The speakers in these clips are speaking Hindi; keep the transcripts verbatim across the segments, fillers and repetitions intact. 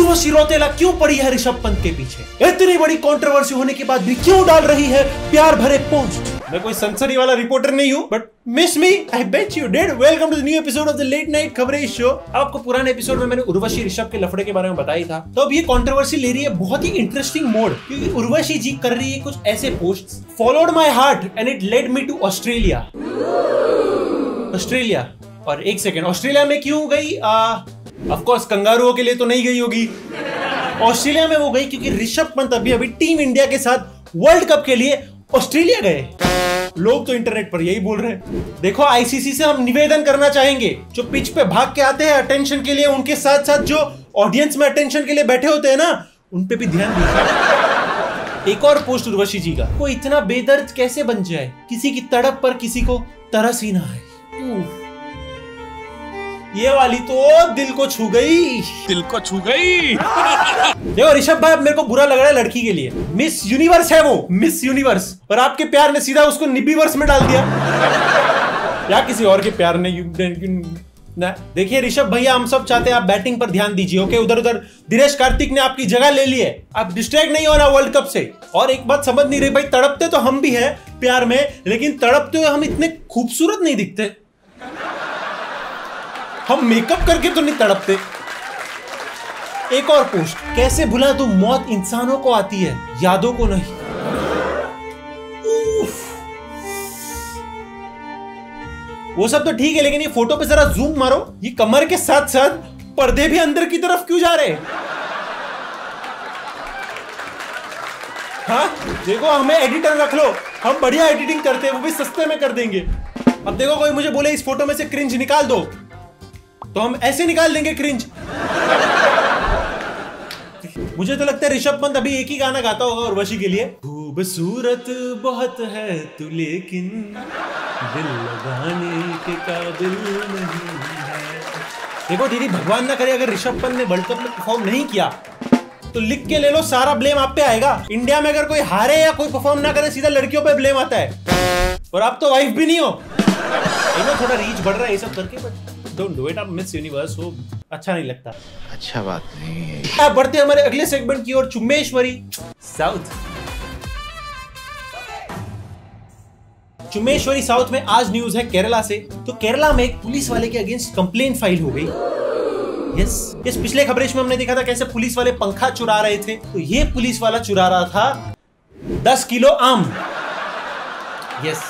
उर्वशी रौतेला क्यों पड़ी है ऋषभ पंत के पीछे? इतनी बड़ी कंट्रोवर्सी होने के बाद भी क्यों डाल रही है प्यार भरे पोस्ट? मैं कोई सनसनी वाला रिपोर्टर नहीं हूँ, but miss me I bet you did. Welcome to the new episode of the late night खबरें शो। आपको पुराने एपिसोड में मैंने उर्वशी ऋषभ के लफड़े के बारे में बताई था, तो अब ये कंट्रोवर्सी ले रही है बहुत ही इंटरेस्टिंग मोड, क्योंकि उर्वशी जी कर रही है कुछ ऐसे posts. Followed my heart and it led me to Australia. Australia और एक सेकेंड, ऑस्ट्रेलिया में क्यों गई? ऑफ कोर्स कंगारुओं के लिए तो नहीं गई होगी। ऑस्ट्रेलिया में वो गई क्योंकि ऋषभ पंत अभी अभी टीम इंडिया के साथ वर्ल्ड कप के लिए ऑस्ट्रेलिया गए। लोग तो इंटरनेट पर यही बोल रहे हैं। देखो, आईसीसी से हम निवेदन करना चाहेंगे, जो पिच पे भाग के आते हैं अटेंशन के लिए, उनके साथ साथ जो ऑडियंस में अटेंशन के लिए बैठे होते हैं ना, उन पे भी ध्यान दीजिए। एक और पोस्ट उर्वशी जी का, वो इतना बेदर्द कैसे बन जाए, किसी की तड़प पर किसी को तरस ही ना आए। ये वाली तो दिल को छू गई, दिल को छू गई। देखो ऋषभ भाई, अब मेरे को बुरा लग रहा है लड़की के लिए। मिस यूनिवर्स है वो, मिस यूनिवर्स, और आपके प्यार ने सीधा उसको निब्बीवर्स में डाल दिया, या किसी और के प्यार ने। देखिए ऋषभ भैया, हम सब चाहते हैं आप बैटिंग पर ध्यान दीजिए, ओके? उधर उधर दिनेश कार्तिक ने आपकी जगह ले ली है, आप डिस्ट्रैक्ट नहीं होना वर्ल्ड कप से। और एक बात समझ नहीं रही भाई, तड़पते तो हम भी हैं प्यार में, लेकिन तड़पते हुए हम इतने खूबसूरत नहीं दिखते। हम मेकअप करके तो नहीं तड़पते। एक और पोस्ट, कैसे भुला दूं, मौत इंसानों को आती है, यादों को नहीं। वो सब तो ठीक है, लेकिन ये फोटो पे जरा जूम मारो, ये कमर के साथ साथ पर्दे भी अंदर की तरफ क्यों जा रहे हैं? हाँ देखो, हमें एडिटर रख लो, हम बढ़िया एडिटिंग करते हैं, वो भी सस्ते में कर देंगे। अब देखो, कोई मुझे बोले इस फोटो में से क्रिंज निकाल दो, तो हम ऐसे निकाल देंगे क्रिंज। मुझे तो लगता है ऋषभ पंत अभी एक ही गाना गाता होगा उर्वशी के लिए, खूबसूरत बहुत है तू लेकिन दिल लगाने के काबिल नहीं है। देखो दीदी, भगवान ना करे अगर ऋषभ पंत ने वर्ल्ड कप में परफॉर्म नहीं किया तो लिख के ले लो, सारा ब्लेम आप पे आएगा। इंडिया में अगर कोई हारे या कोई परफॉर्म ना करे, सीधा लड़कियों पे ब्लेम आता है, और आप तो वाइफ भी नहीं हो। थोड़ा रीच बढ़ रहा है ये सब करके, बट डोंट डू इट। आप मिस यूनिवर्स हो, अच्छा नहीं लगता। अच्छा बात नहीं है। आप बढ़ते हमारे अगले सेगमेंट की ओर, चुम्मेश्वरी साउथ। चुम्मेश्वरी साउथ में आज न्यूज है केरला से। तो केरला में एक पुलिस वाले के अगेंस्ट कंप्लेंट फाइल हो गई। यस यस पिछले खबरें में हमने देखा था कैसे पुलिस वाले पंखा चुरा रहे थे, तो ये पुलिस वाला चुरा रहा था दस किलो आम। यस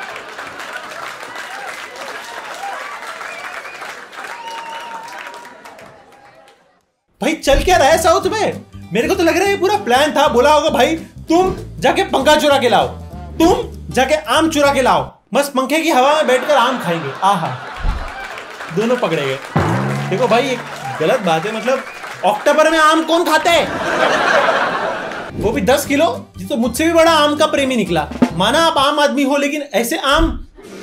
भाई, चल क्या रहा है साउथ में? मेरे को तो लग रहा है ये पूरा प्लान था। बोला होगा भाई, तुम जाके पंखा चुरा के लाओ, तुम जाके आम चुरा के लाओ, बस पंखे की हवा में बैठकर आम खाएंगे। आहा, दोनों पकड़े गए। देखो भाई, एक गलत बात है, मतलब अक्टूबर में आम कौन खाता है? वो भी दस किलो। ये तो मुझसे भी बड़ा आम का प्रेमी निकला। माना आप आम आदमी हो, लेकिन ऐसे आम,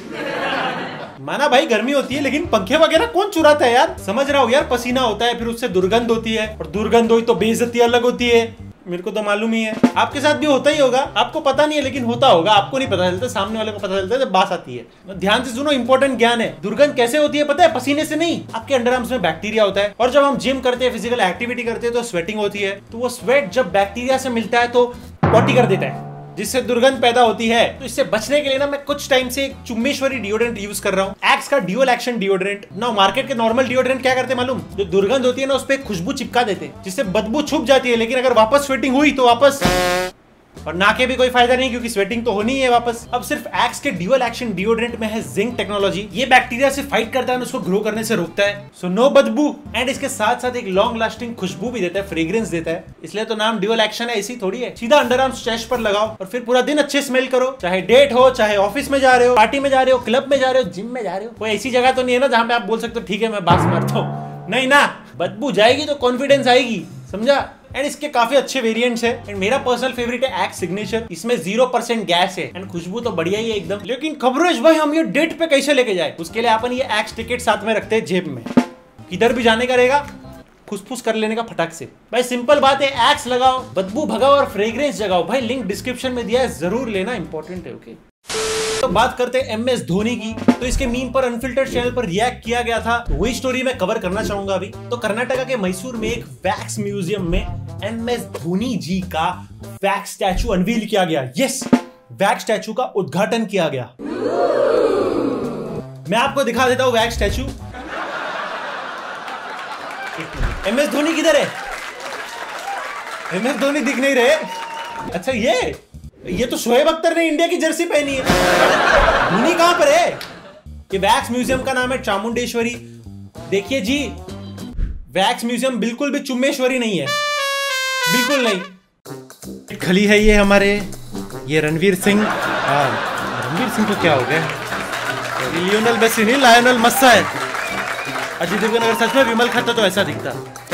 माना भाई गर्मी होती है, लेकिन पंखे वगैरह कौन चुराता है यार? समझ रहा हूँ यार, पसीना होता है, फिर उससे दुर्गंध होती है, और दुर्गंध हुई तो बेइज्जती अलग होती है। मेरे को तो मालूम ही है, आपके साथ भी होता ही होगा। आपको पता नहीं है, लेकिन होता होगा। आपको नहीं पता चलता, सामने वाले को पता चलता है जब बात आती है। ध्यान से सुनो, इंपॉर्टेंट ज्ञान है। दुर्गंध कैसे होती है पता है? पसीने से नहीं, आपके अंडरआर्म्स में बैक्टीरिया होता है, और जब हम जिम करते हैं, फिजिकल एक्टिविटी करते हैं, तो स्वेटिंग होती है, तो वो स्वेट जब बैक्टीरिया से मिलता है तो पॉटी कर देता है, जिससे दुर्गंध पैदा होती है। तो इससे बचने के लिए ना, मैं कुछ टाइम से एक चुम्मेश्वरी डिओड्रेंट यूज कर रहा हूँ, एक्स का ड्यूअल एक्शन डिओड्रेंट। ना मार्केट के नॉर्मल डिओड्रेंट क्या करते हैं मालूम? जो दुर्गंध होती है ना, उस पे खुशबू चिपका देते हैं, जिससे बदबू छुप जाती है, लेकिन अगर वापस स्वेटिंग हुई तो वापस, और ना के भी कोई फायदा नहीं, क्योंकि स्वेटिंग तो होनी है वापस। अब सिर्फ एक्स के ड्यूअल एक्शन डिओड्रेंट में है जिंक टेक्नोलॉजी। ये बैक्टीरिया से फाइट करता है, उसको ग्रो करने से रोकता है, सो नो बदबू, एंड इसके साथ साथ एक लॉन्ग लास्टिंग खुशबू भी देता है, फ्रेग्रेंस देता है। इसलिए तो नाम ड्यूअल एक्शन है, ऐसी थोड़ी है। सीधा अंडरआर्म चेस्ट पर लगाओ और फिर पूरा दिन अच्छे स्मेल करो, चाहे डेट हो, चाहे ऑफिस में जा रहे हो, पार्टी में जा रहे हो, क्लब में जा रहे हो, जिम में जा रहे हो। कोई ऐसी जगह तो नहीं है ना जहां पे आप बोल सकते हो ठीक है मैं बास मारता हूँ? नहीं ना, बदबू जाएगी तो कॉन्फिडेंस आएगी, समझा? एंड इसके काफी अच्छे वेरिएंट्स है, एंड मेरा पर्सनल फेवरेट है एक्स सिग्नेचर। इसमें जीरो परसेंट गैस है, एंड खुशबू तो बढ़िया ही है एकदम। लेकिन खबरेश भाई, हम ये डेट पे कैसे लेके जाए? उसके लिए अपन ये एक्स टिकट साथ में रखते हैं जेब में, किधर भी जाने का रहेगा, फुसफुस कर लेने का फटाक से। भाई सिंपल बात है, एक्स लगाओ, बदबू भगाओ और फ्रेग्रेंस जगाओ। भाई लिंक डिस्क्रिप्शन में दिया है, जरूर लेना, इंपॉर्टेंट है। ओके। तो बात करते हैं एम एस धोनी की। तो इसके मीम पर अनफिल्टर्ड चैनल पर रिएक्ट किया गया था, वही स्टोरी मैं कवर करना चाहूंगा अभी। तो कर्नाटका के मैसूर में एक वैक्स म्यूजियम में एम एस धोनी जी का वैक्स स्टैचू अनवील किया गया। यस, वैक्स स्टैचू का उद्घाटन किया गया। मैं आपको दिखा देता हूं wax statue. M S Dhoni किधर है? एम एस धोनी दिख नहीं रहे। अच्छा, ये ये तो शोएब अख्तर ने इंडिया की जर्सी पहनी है। धोनी कहां पर है? ये वैक्स म्यूजियम का नाम है चामुंडेश्वरी। देखिए जी, वैक्स म्यूजियम बिल्कुल भी चुम्मेश्वरी नहीं है, बिल्कुल नहीं। खली है ये हमारे, ये रणवीर सिंह। हाँ, रणवीर सिंह को क्या हो गया? लियोनल मेसी नहीं, लायनल मस्सा है। अजय देवगन अगर सच में विमल खाता तो ऐसा दिखता।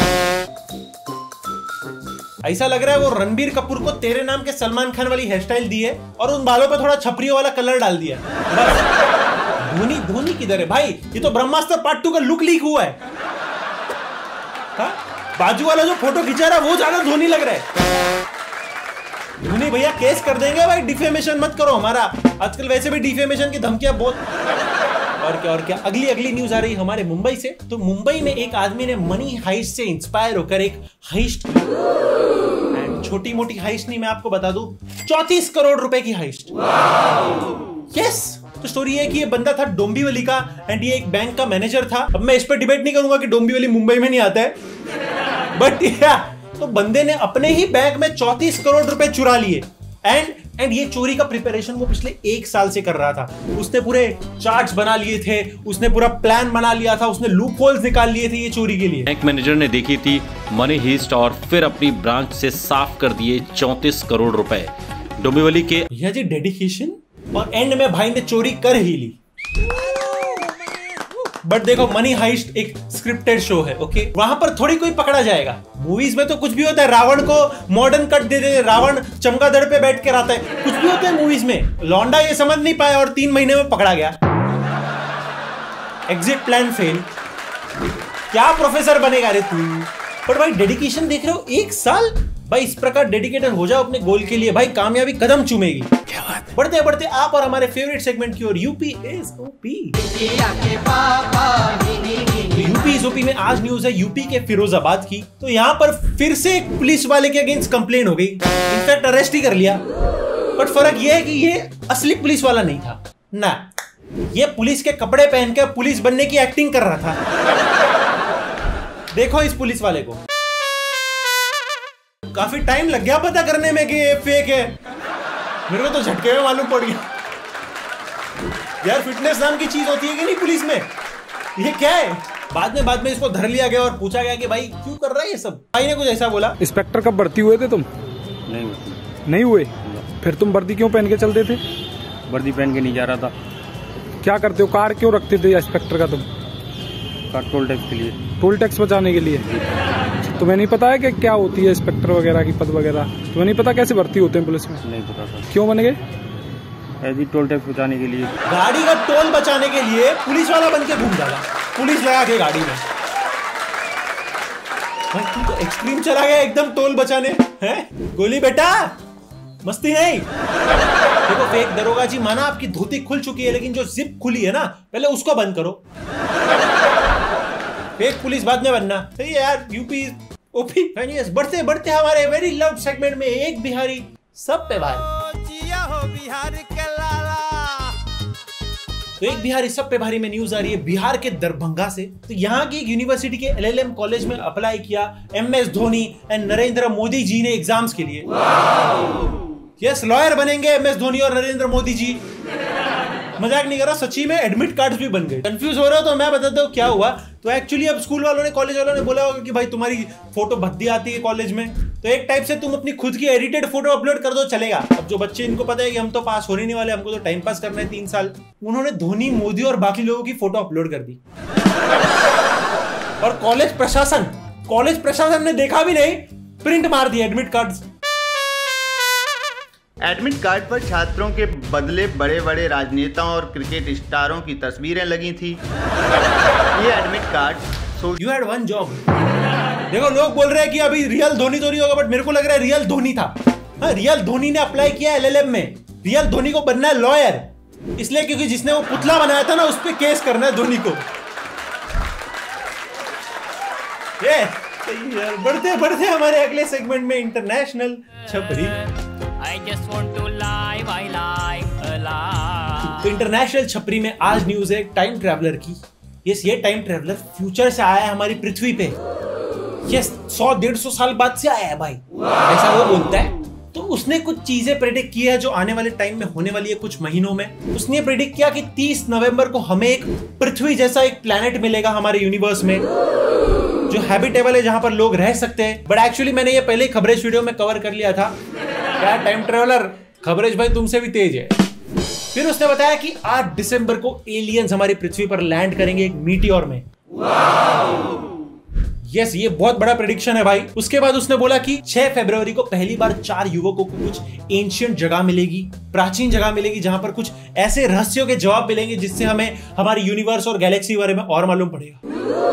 ऐसा लग रहा है वो रणबीर कपूर को तेरे नाम के सलमान खान वाली हेयर स्टाइल दी है और उन बालों पे थोड़ा छपरियों वाला कलर डाल दिया बस। धोनी धोनी किधर है भाई? ये तो ब्रह्मास्त्र पार्ट टू का लुक लीक हुआ है। हा? बाजू वाला जो फोटो खिंचा रहा है वो ज्यादा धोनी लग रहा है। धोनी भैया केस कर देंगे भाई, डिफेमेशन मत करो हमारा। आजकल वैसे भी डिफेमेशन की धमकियां बहुत। और क्या और क्या अगली अगली न्यूज आ रही है हमारे मुंबई से। तो मुंबई में एक आदमी ने मनी हाइस्ट से इंस्पायर होकर एक हाइस्ट, एंड छोटी मोटी हाइस्ट नहीं, मैं आपको बता दूं, चौंतीस करोड़ रुपए की हाइस्ट। यस, तो स्टोरी है कि ये बंदा था डोंबिवली का एंड ये एक बैंक का मैनेजर था। अब मैं इस पर डिबेट नहीं करूंगा कि डोंबिवली मुंबई में नहीं आता है, बट या तो बंदे ने अपने ही बैंक में चौंतीस करोड़ रुपए चुरा लिए। एंड एंड ये चोरी का प्रिपरेशन वो पिछले एक साल से कर रहा था। उसने पूरे चार्ट्स बना लिए थे, उसने पूरा प्लान बना लिया था, उसने लूप होल्स निकाल लिए थे ये चोरी के लिए। बैंक मैनेजर ने देखी थी मनी हीस्ट और फिर अपनी ब्रांच से साफ कर दिए चौंतीस करोड़ रुपए डोंबिवली के। यह जी डेडिकेशन, और एंड में भाई ने चोरी कर ही ली। बट देखो, मनी हाइस्ट एक स्क्रिप्टेड शो है, ओके? वहां पर थोड़ी कोई पकड़ा जाएगा। मूवीज में तो कुछ भी होता है, रावण को मॉडर्न कट दे दे, रावण चमगादड़ पे बैठ के रहता है, कुछ भी होता है मूवीज में। लौंडा ये समझ नहीं पाया और तीन महीने में पकड़ा गया। Exit plan fail. क्या प्रोफेसर बनेगा रे तू? पर भाई डेडिकेशन देख रहे हो, एक साल भाई इस प्रकार डेडिकेटेड हो जाओ अपने गोल के लिए, भाई कामयाबी कदम चूमेगी। क्या बात है। बढ़ते बढ़ते आप और हमारे फेवरेट सेगमेंट की ओर, UP is OP. UP is OP में आज न्यूज है यूपी के फिरोजाबाद की। तो यहाँ पर फिर से एक पुलिस वाले के अगेंस्ट कंप्लेन हो गई, इनफैक्ट अरेस्ट ही कर लिया। बट फर्क यह है कि ये असली पुलिस वाला नहीं था ना, ये पुलिस के कपड़े पहनकर पुलिस बनने की एक्टिंग कर रहा था। देखो इस पुलिस वाले को, काफी टाइम लग गया पता करने में कि ये फेक है। मेरे को तो झटके में मालूम पड़ गया। यार फिटनेस नाम की चीज होती है कि नहीं पुलिस में? ये क्या है? बाद में बाद में इसको धर लिया गया और पूछा गया कि भाई क्यों कर रहा है ये सब। भाई ने कुछ ऐसा बोला, इंस्पेक्टर कब भर्ती हुए थे तुम? नहीं नहीं हुए? फिर तुम वर्दी क्यों पहन के चलते थे? वर्दी पहन के नहीं जा रहा था। क्या करते हो? कार्ड क्यों रखते थे इंस्पेक्टर का तुम? कार्ड टोल टैक्स के लिए। टोल टैक्स बचाने के लिए? तुम्हें नहीं पता है कि क्या होती है इंस्पेक्टर वगैरह की पद वगैरह? तुम्हें नहीं पता कैसे भर्ती होते हैं पुलिस में? नहीं पता था। क्यों बन गए? ऐसी टोल टैक्स बचाने के लिए। गाड़ी का टोल बचाने के लिए पुलिस वाला बन के घूम जाता, पुलिस लगा के गाड़ी में। भाई तू तो एक्सट्रीम चला गया एकदम टोल बचाने हैं। गोली बेटा, मस्ती नहीं। देखो फेक दरोगा जी, माना आपकी धोती खुल चुकी है, लेकिन जो जिप खुली है ना, पहले उसको बंद करो। फेक पुलिस बाद में बनना। सही है यार, यूपी ओपी। बढ़ते बढ़ते हमारे वेरी लव्ड सेगमेंट में एक बिहारी सब पे भारी। तो एक बिहारी सब पे भारी में न्यूज आ रही है बिहार के दरभंगा से। तो यहाँ की एक यूनिवर्सिटी के एल एल एम कॉलेज में अप्लाई किया M S Dhoni and Narendra Modi ji ने एग्जाम्स के लिए। यस, लॉयर बनेंगे एम एस धोनी और नरेंद्र मोदी जी। मजाक नहीं कर रहा, सच्ची में एडमिट कार्ड्स भी बन गए। कंफ्यूज हो रहे हो तो मैं बताता हूँ क्या हुआ। तो एक्चुअली अब स्कूल वालों ने, कॉलेज वालों ने बोला होगा कि भाई तुम्हारी फोटो भद्दी आती है कॉलेज में, तो एक टाइप से तुम अपनी खुद की एडिटेड फोटो अपलोड कर दो, चलेगा। अब जो बच्चे, इनको पता है कि हम तो पास होने नहीं वाले, हमको तो टाइम पास करना है तीन साल, उन्होंने धोनी, मोदी और बाकी लोगों की फोटो अपलोड कर दी। और कॉलेज प्रशासन कॉलेज प्रशासन ने देखा भी नहीं, प्रिंट मार दिया एडमिट कार्ड्स। एडमिट कार्ड पर छात्रों के बदले बड़े बड़े राजनेताओं और क्रिकेट स्टारों की तस्वीरें लगी थी। ये admit card you had one job. देखो लोग बोल रहे हैं कि अभी रियल धोनी तो नहीं होगा, बट मेरे को लग रहा है रियल धोनी था। हाँ, रियल धोनी ने अप्लाई किया एल एल एम में। रियल धोनी को बनना है लॉयर। इसलिए क्योंकि जिसने वो पुतला बनाया था ना उस पे केस करना है धोनी को। ये यार बढ़ते बढ़ते हमारे अगले सेगमेंट में इंटरनेशनल छपरी। I just want to live, I live alive। तो इंटरनेशनल छपरी में आज न्यूज है टाइम ट्रैवलर की। यस, ये टाइम ट्रैवलर फ्यूचर से आया है हमारी पृथ्वी पे। यस, सौ डेढ़ सौ साल बाद से आया है भाई, ऐसा वो बोलता है। तो उसने कुछ चीजें प्रेडिक्ट की है जो आने वाले टाइम में होने वाली है कुछ महीनों में। उसने प्रेडिक्ट किया कि तीस नवंबर को हमें एक पृथ्वी जैसा एक प्लैनेट मिलेगा हमारे यूनिवर्स में, जो हैबिटेबल है, जहां पर लोग रह सकते हैं। बट एक्चुअली मैंने ये पहले खबरेज वीडियो में कवर कर लिया था। क्या टाइम ट्रैवलर खबरेज भाई तुमसे भी तेज है। फिर उसने बताया कि आठ दिसंबर को एलियंस हमारी पृथ्वी पर लैंड करेंगे एक मीटियोर में। यस, ये बहुत बड़ा प्रेडिक्शन है भाई। उसके बाद उसने बोला कि छह फरवरी को पहली बार चार युवकों को कुछ एंशिएंट जगह मिलेगी, प्राचीन जगह मिलेगी, जहां पर कुछ ऐसे रहस्यों के जवाब मिलेंगे जिससे हमें हमारे यूनिवर्स और गैलेक्सी के बारे में और मालूम पड़ेगा।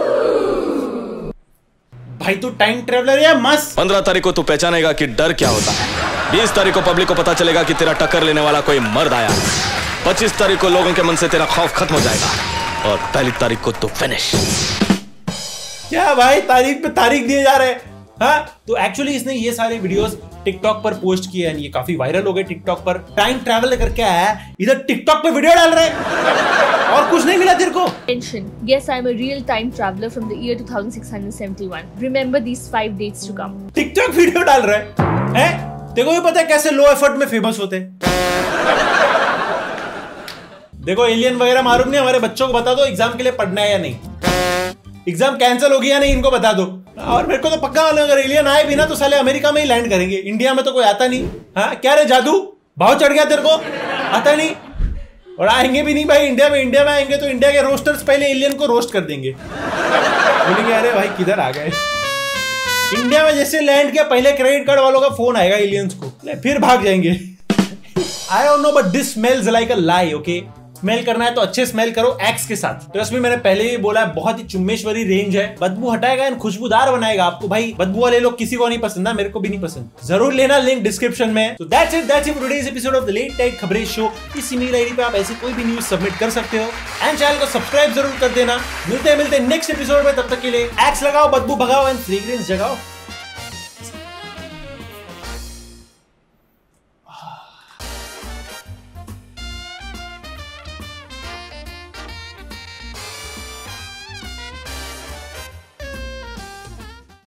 भाई तू टाइम ट्रैवलर है मस्त। पंद्रह तारीख को तू पहचानेगा कि डर क्या होता है। बीस तारीख को पब्लिक को पता चलेगा कि तेरा टक्कर लेने वाला कोई मर्द आया। पच्चीस तारीख को लोगों के मन से तेरा खौफ खत्म हो जाएगा और पहली तारीख को तू फिनिश। क्या भाई तारीख पे तारीख दिए जा रहे हैं। हाँ, तो एक्चुअली इसने ये सारे वीडियोस टिकटॉक पर पोस्ट किए हैं, ये काफी वायरल हो गए टिकटॉक पर। टाइम ट्रैवल करके आया है, इधर टिकटॉक पे वीडियो डाल रहे हैं और कुछ नहीं मिला तेरे को। Attention. Yes, I am a real time traveler from the year two thousand six hundred seventy-one. Remember these five dates to come. TikTok video डाल रहे हैं, हैं? देखो ये पता है कैसे लो एफर्ट में फेमस होते हैं। देखो एलियन वगैरह मालूम नहीं, हमारे बच्चों को बता दो एग्जाम के लिए पढ़ना है या नहीं, एग्जाम कैंसिल होगी या नहीं, इनको बता दो। और मेरे को तो पक्का मालूम अगर एलियन आए भी ना तो साले अमेरिका में ही लैंड करेंगे, इंडिया में तो कोई आता नहीं। हाँ क्या रे जादू, भाव चढ़ गया तेरे को, आता नहीं। और आएंगे भी नहीं भाई इंडिया में। इंडिया में आएंगे तो इंडिया के रोस्टर्स पहले एलियन को रोस्ट कर देंगे, बोलेंगे अरे भाई किधर आ गए। इंडिया में जैसे लैंड किया पहले क्रेडिट कार्ड वालों का फोन आएगा एलियंस को, फिर भाग जाएंगे। I don't know but this smells like a lie, okay? Smell करना है तो अच्छे स्मेल करो एक्स के साथ। तो इसमें मैंने पहले ही बोला है बहुत ही चुम्मेश्वरी रेंज है, बदबू हटाएगा एंड खुशबूदार बनाएगा आपको। भाई बदबू वाले लोग किसी को नहीं पसंद है, मेरे को भी नहीं पसंद। जरूर लेना, लिंक डिस्क्रिप्शन में। तो that's it that's it for today's episode of the late night खबरें शो। इस ईमेल आईडी पे आप ऐसी कोई भी न्यूज सबमिट कर सकते हो एंड चैनल को सब्सक्राइब जरूर कर देना। मिलते हैं मिलते हैं नेक्स्ट एपिसोड में, तब तक के लिए एक्स लगाओ, बदबू भगाओ एंड फ्रेग्रेंस जगाओ।